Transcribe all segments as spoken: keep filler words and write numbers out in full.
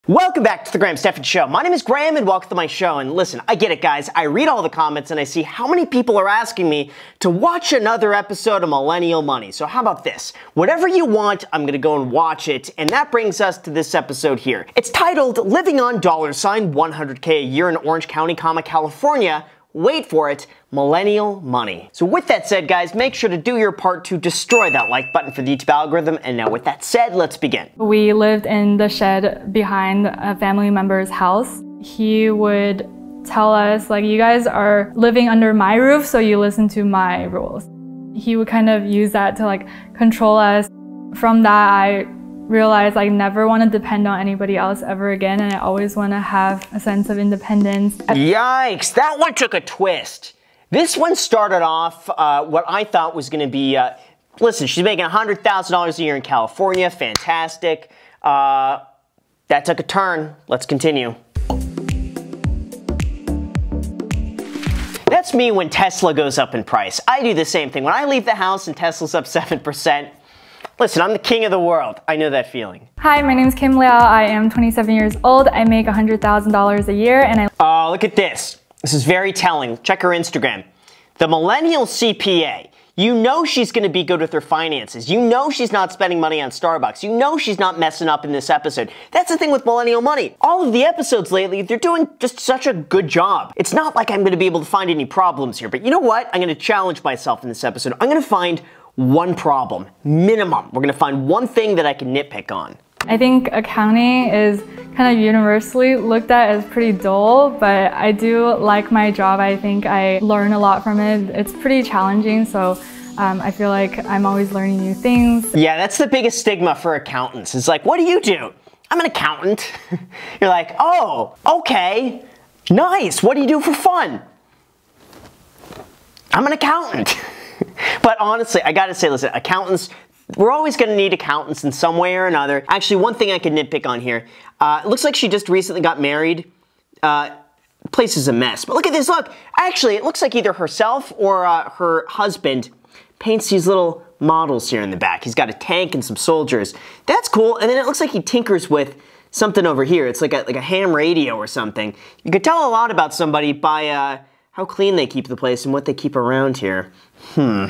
Welcome back to the Graham Stephan Show. My name is Graham and welcome to my show. And listen, I get it, guys. I read all the comments and I see how many people are asking me to watch another episode of Millennial Money. So how about this? Whatever you want, I'm gonna go and watch it. And that brings us to this episode here. It's titled Living on Dollar Sign one hundred K a Year in Orange County, California. Wait for it, Millennial Money. So with that said, guys, make sure to do your part to destroy that like button for the YouTube algorithm. And now with that said, let's begin. We lived in the shed behind a family member's house. He would tell us, like, you guys are living under my roof, so you listen to my rules. He would kind of use that to like control us. From that, I realized I never want to depend on anybody else ever again, and I always want to have a sense of independence. Yikes, that one took a twist. This one started off uh, what I thought was going to be, uh, listen, she's making one hundred thousand dollars a year in California, fantastic. Uh, that took a turn. Let's continue. That's me when Tesla goes up in price. I do the same thing. When I leave the house and Tesla's up seven percent, listen, I'm the king of the world. I know that feeling. Hi, my name is Kim Liao. I am twenty-seven years old. I make one hundred thousand dollars a year, and I- Oh, look at this. This is very telling. Check her Instagram. The Millennial C P A. You know she's going to be good with her finances. You know she's not spending money on Starbucks. You know she's not messing up in this episode. That's the thing with Millennial Money. All of the episodes lately, they're doing just such a good job. It's not like I'm going to be able to find any problems here, but you know what? I'm going to challenge myself in this episode. I'm going to find one problem, minimum. We're gonna find one thing that I can nitpick on. I think accounting is kind of universally looked at as pretty dull, but I do like my job. I think I learn a lot from it. It's pretty challenging, so um, I feel like I'm always learning new things. Yeah, that's the biggest stigma for accountants. It's like, what do you do? I'm an accountant. You're like, oh, okay, nice. What do you do for fun? I'm an accountant. But honestly, I gotta say, listen, accountants, we're always gonna need accountants in some way or another. Actually, one thing I can nitpick on here, uh, it looks like she just recently got married. Uh, the place is a mess, but look at this, look. Actually, it looks like either herself or uh, her husband paints these little models here in the back. He's got a tank and some soldiers. That's cool, and then it looks like he tinkers with something over here. It's like a, like a ham radio or something. You could tell a lot about somebody by uh, how clean they keep the place and what they keep around here. Hmm.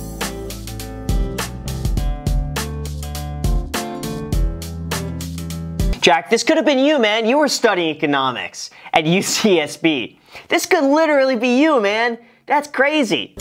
Jack, this could have been you, man. You were studying economics at U C S B. This could literally be you, man. That's crazy.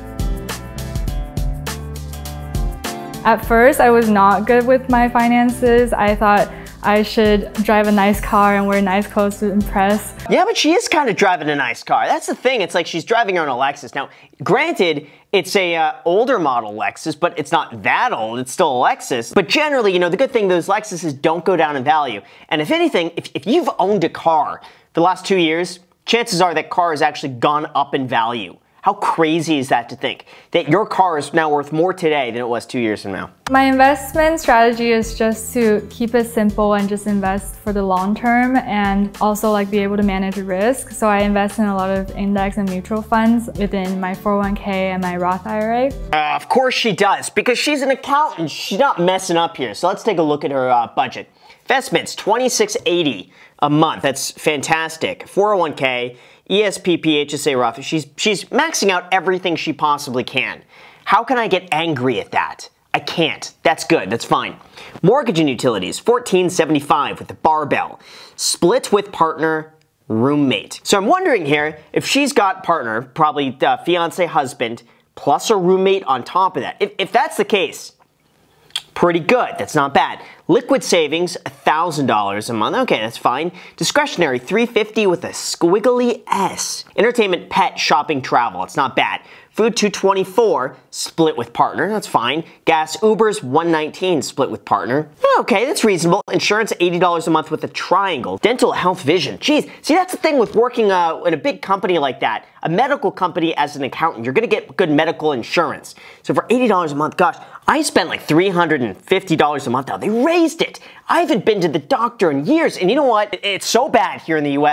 At first, I was not good with my finances. I thought I should drive a nice car and wear nice clothes to impress. Yeah, but she is kind of driving a nice car. That's the thing. It's like she's driving her own Lexus. Now, granted, it's a uh, older model Lexus, but it's not that old. It's still a Lexus. But generally, you know, the good thing, those Lexuses don't go down in value. And if anything, if, if you've owned a car for the last two years, chances are that car has actually gone up in value. How crazy is that to think that your car is now worth more today than it was two years from now? My investment strategy is just to keep it simple and just invest for the long term, and also like be able to manage risk. So I invest in a lot of index and mutual funds within my four oh one K and my Roth I R A. Uh, of course she does, because she's an accountant. She's not messing up here. So let's take a look at her uh, budget. Investments, twenty-six eighty a month. That's fantastic. four oh one K. E S P P, H S A, Roth. She's, she's maxing out everything she possibly can. How can I get angry at that? I can't. That's good. That's fine. Mortgage and utilities, fourteen seventy-five with the barbell. Split with partner, roommate. So I'm wondering here, if she's got partner, probably uh, fiance, husband, plus a roommate on top of that. If, if that's the case, pretty good. That's not bad. Liquid savings, one thousand dollars a month. Okay, that's fine. Discretionary, three hundred fifty dollars with a squiggly S. Entertainment, pet, shopping, travel. It's not bad. Food, two hundred twenty-four dollars, split with partner. That's fine. Gas, Ubers, one hundred nineteen dollars, split with partner. Okay, that's reasonable. Insurance, eighty dollars a month with a triangle. Dental, health, vision. Jeez, see, that's the thing with working uh, in a big company like that. A medical company as an accountant, you're gonna get good medical insurance. So for eighty dollars a month, gosh, I spent like three hundred fifty dollars a month now. They raised it. I haven't been to the doctor in years, and you know what? It's so bad here in the U S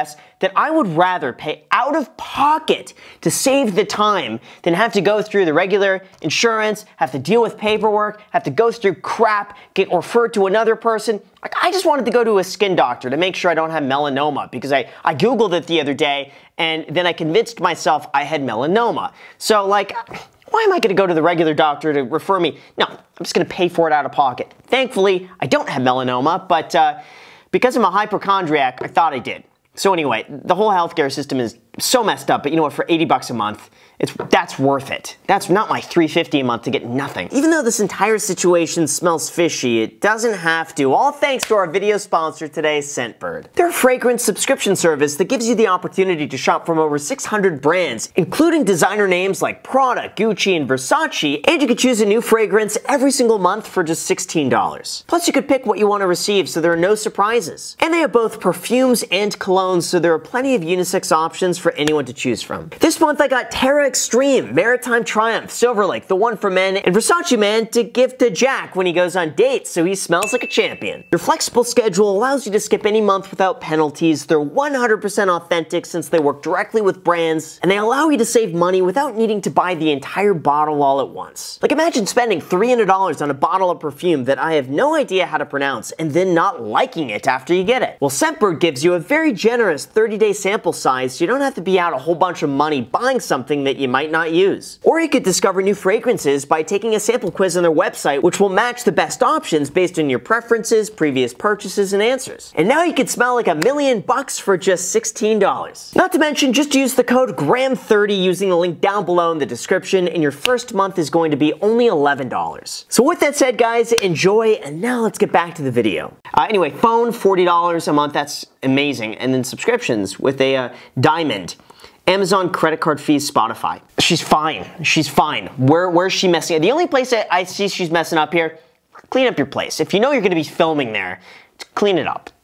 that I would rather pay out of pocket to save the time than have to go through the regular insurance, have to deal with paperwork, have to go through crap, get referred to another person. Like, I just wanted to go to a skin doctor to make sure I don't have melanoma, because I, I Googled it the other day and then I convinced myself I had melanoma. So, like, why am I going to go to the regular doctor to refer me? No, I'm just going to pay for it out of pocket. Thankfully, I don't have melanoma, but uh, because I'm a hypochondriac, I thought I did. So anyway, the whole healthcare system is so messed up, but you know what, for eighty bucks a month, it's that's worth it. That's not my three fifty a month to get nothing. Even though this entire situation smells fishy, it doesn't have to. All thanks to our video sponsor today, Scentbird. They're a fragrance subscription service that gives you the opportunity to shop from over six hundred brands, including designer names like Prada, Gucci, and Versace, and you could choose a new fragrance every single month for just sixteen dollars. Plus, you could pick what you want to receive, so there are no surprises. And they have both perfumes and colognes, so there are plenty of unisex options for anyone to choose from. This month I got Terra Extreme, Maritime Triumph, Silver Lake, the one for men, and Versace Man to give to Jack when he goes on dates so he smells like a champion. Their flexible schedule allows you to skip any month without penalties. They're one hundred percent authentic since they work directly with brands, and they allow you to save money without needing to buy the entire bottle all at once. Like, imagine spending three hundred dollars on a bottle of perfume that I have no idea how to pronounce and then not liking it after you get it. Well, Scentbird gives you a very generous thirty day sample size, so you don't have to be out a whole bunch of money buying something that you might not use. Or you could discover new fragrances by taking a sample quiz on their website, which will match the best options based on your preferences, previous purchases, and answers. And now you can smell like a million bucks for just sixteen dollars. Not to mention, just use the code Graham thirty using the link down below in the description, and your first month is going to be only eleven dollars. So with that said, guys, enjoy, and now let's get back to the video. Uh, anyway, phone, forty dollars a month, that's amazing. And then subscriptions with a uh, diamond. Amazon credit card fees, Spotify. She's fine. She's fine. Where, where's she messing up? The only place that I see she's messing up here, clean up your place. If you know you're going to be filming there, clean it up.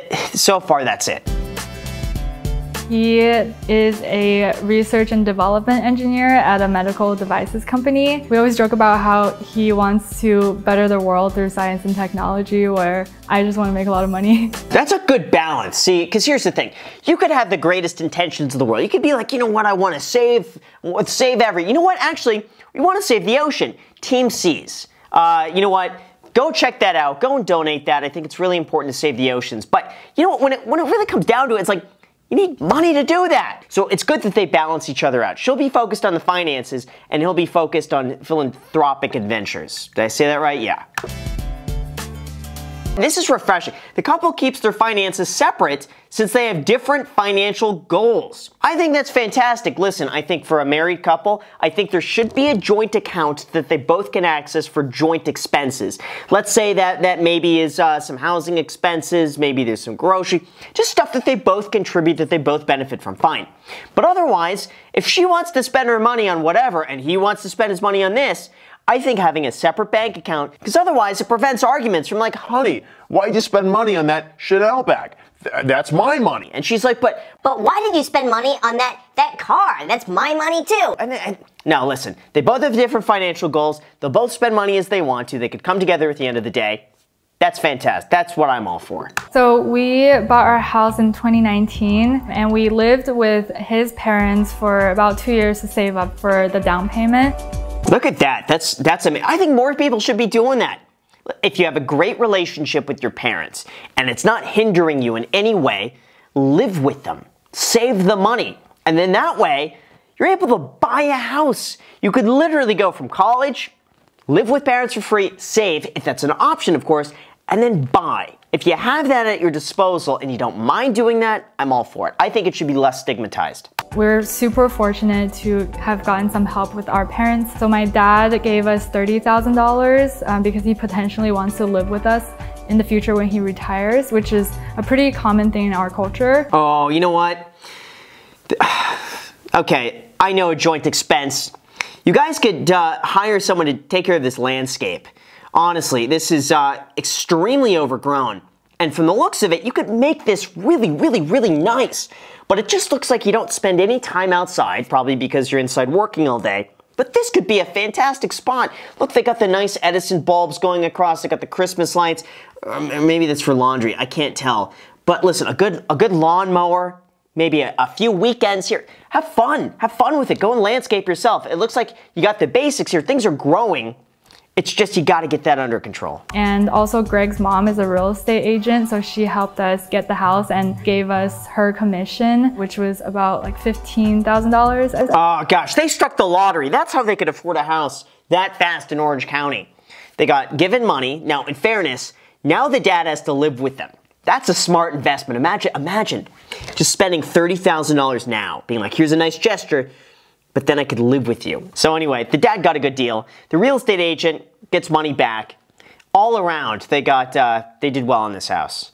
So far, that's it. He is a research and development engineer at a medical devices company. We always joke about how he wants to better the world through science and technology, where I just want to make a lot of money. That's a good balance. See, because here's the thing. You could have the greatest intentions in the world. You could be like, you know what, I want to save, save every, you know what, actually, we want to save the ocean. Team Seas. Uh, you know what? Go check that out. Go and donate that. I think it's really important to save the oceans. But you know what, when it, when it really comes down to it, it's like, you need money to do that. So it's good that they balance each other out. She'll be focused on the finances, and he'll be focused on philanthropic adventures. Did I say that right? Yeah. This is refreshing. The couple keeps their finances separate since they have different financial goals. I think that's fantastic. Listen, I think for a married couple, I think there should be a joint account that they both can access for joint expenses. Let's say that that maybe is uh, some housing expenses, maybe there's some grocery, just stuff that they both contribute, that they both benefit from, fine. But otherwise, if she wants to spend her money on whatever and he wants to spend his money on this, I think having a separate bank account, because otherwise it prevents arguments from like, honey, why'd you spend money on that Chanel bag? Th that's my money. And she's like, but... But why did you spend money on that, that car? That's my money too. And, and, now listen, they both have different financial goals. They'll both spend money as they want to. They could come together at the end of the day. That's fantastic. That's what I'm all for. So we bought our house in twenty nineteen, and we lived with his parents for about two years to save up for the down payment. Look at that. That's that's amazing. I think more people should be doing that. If you have a great relationship with your parents and it's not hindering you in any way, live with them. Save the money. And then that way, you're able to buy a house. You could literally go from college, live with parents for free, save, if that's an option, of course, and then buy. If you have that at your disposal and you don't mind doing that, I'm all for it. I think it should be less stigmatized. We're super fortunate to have gotten some help with our parents. So my dad gave us thirty thousand dollars um, because he potentially wants to live with us in the future when he retires, which is a pretty common thing in our culture. Oh, you know what? Okay, I know a joint expense. You guys could uh, hire someone to take care of this landscape. Honestly, this is uh, extremely overgrown. And from the looks of it, you could make this really, really, really nice. But it just looks like you don't spend any time outside, probably because you're inside working all day. But this could be a fantastic spot. Look, they got the nice Edison bulbs going across. They got the Christmas lights. Um, maybe that's for laundry. I can't tell. But listen, a good, a good lawnmower, maybe a, a few weekends here. Have fun. Have fun with it. Go and landscape yourself. It looks like you got the basics here. Things are growing. It's just you got to get that under control. And also Greg's mom is a real estate agent, so she helped us get the house and gave us her commission, which was about like fifteen thousand dollars. Oh gosh, they struck the lottery. That's how they could afford a house that fast in Orange County. They got given money. Now, in fairness, now the dad has to live with them. That's a smart investment. Imagine, imagine just spending thirty thousand dollars now, being like, here's a nice gesture, but then I could live with you. So anyway, the dad got a good deal. The real estate agent gets money back. All around, they got, uh, they did well in this house.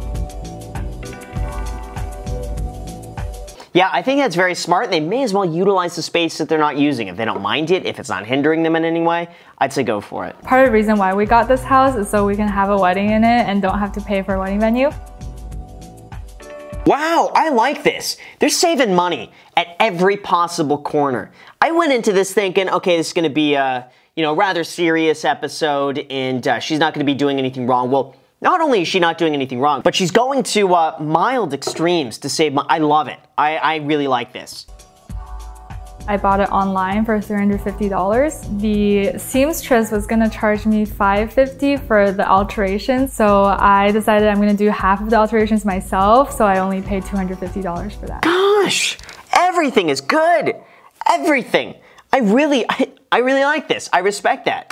Yeah, I think that's very smart. They may as well utilize the space that they're not using. If they don't mind it, if it's not hindering them in any way, I'd say go for it. Part of the reason why we got this house is so we can have a wedding in it and don't have to pay for a wedding venue. Wow, I like this. They're saving money at every possible corner. I went into this thinking, okay, this is going to be a, you know, rather serious episode, and uh, she's not going to be doing anything wrong. Well, not only is she not doing anything wrong, but she's going to uh, mild extremes to save money. I love it. I, I really like this. I bought it online for three hundred fifty dollars. The seamstress was gonna charge me five hundred fifty dollars for the alterations, so I decided I'm gonna do half of the alterations myself, so I only paid two hundred fifty dollars for that. Gosh, everything is good. Everything. I really, I, I really like this. I respect that.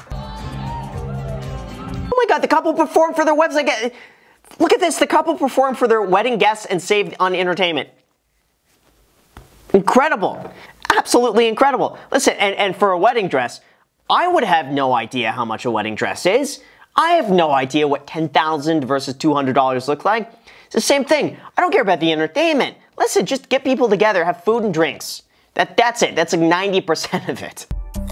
Oh my God, the couple performed for their website. Look at this, the couple performed for their wedding guests and saved on entertainment. Incredible. Absolutely incredible. Listen, and, and for a wedding dress, I would have no idea how much a wedding dress is. I have no idea what ten thousand dollars versus two hundred dollars look like. It's the same thing. I don't care about the entertainment. Listen, just get people together, have food and drinks. That, that's it. That's like ninety percent of it.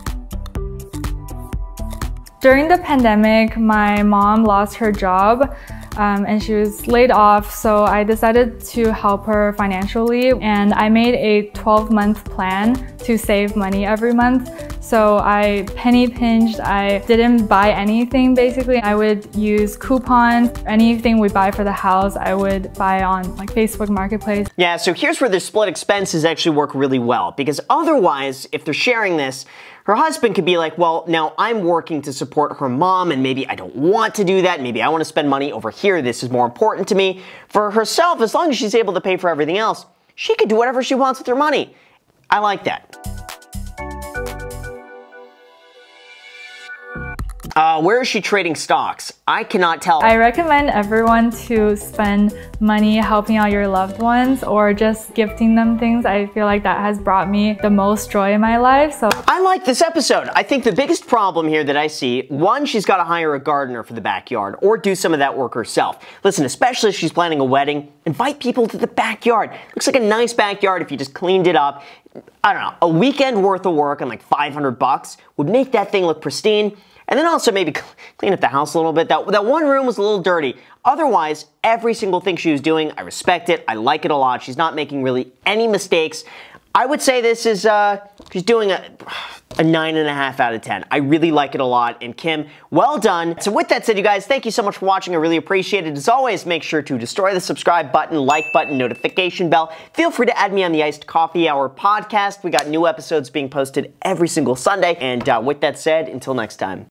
During the pandemic, my mom lost her job. Um, and she was laid off, so I decided to help her financially, and I made a twelve month plan to save money every month. So I penny pinched, I didn't buy anything basically. I would use coupons. Anything we buy for the house, I would buy on like Facebook Marketplace. Yeah, so here's where the split expenses actually work really well, because otherwise, if they're sharing this, her husband could be like, well, now I'm working to support her mom, and maybe I don't want to do that. Maybe I want to spend money over here. This is more important to me. For herself, as long as she's able to pay for everything else, she could do whatever she wants with her money. I like that. Uh, where is she trading stocks? I cannot tell. I recommend everyone to spend money helping out your loved ones or just gifting them things. I feel like that has brought me the most joy in my life. So I like this episode. I think the biggest problem here that I see, one, she's got to hire a gardener for the backyard or do some of that work herself. Listen, especially if she's planning a wedding, invite people to the backyard. Looks like a nice backyard if you just cleaned it up. I don't know, a weekend worth of work on like five hundred bucks would make that thing look pristine. And then also maybe clean up the house a little bit. That, that one room was a little dirty. Otherwise, every single thing she was doing, I respect it. I like it a lot. She's not making really any mistakes. I would say this is, uh, she's doing a, a nine and a half out of ten. I really like it a lot. And Kim, well done. So with that said, you guys, thank you so much for watching. I really appreciate it. As always, make sure to destroy the subscribe button, like button, notification bell. Feel free to add me on the Iced Coffee Hour podcast. We got new episodes being posted every single Sunday. And uh, with that said, until next time.